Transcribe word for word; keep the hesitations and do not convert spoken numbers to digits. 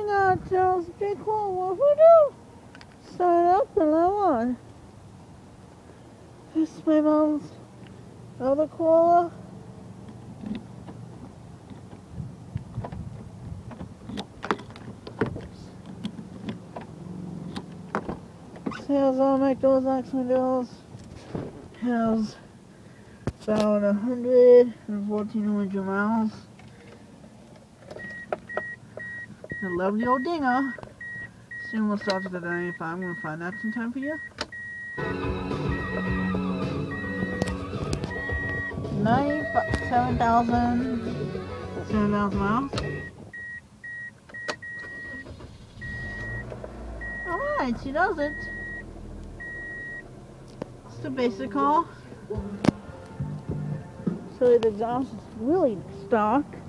got Charles J. Corolla. Who knew? Started up and I won. This is my mom's other Corolla. Has all my doors, locks, windows. Has about a hundred and fourteen hundred miles. A lovely old dinger. Soon we'll start to the ninety-five. I'm gonna find that some time for you. ninety-seven thousand, seven thousand miles. Alright, she does it. It's the basic car. So the exhaust is really stock.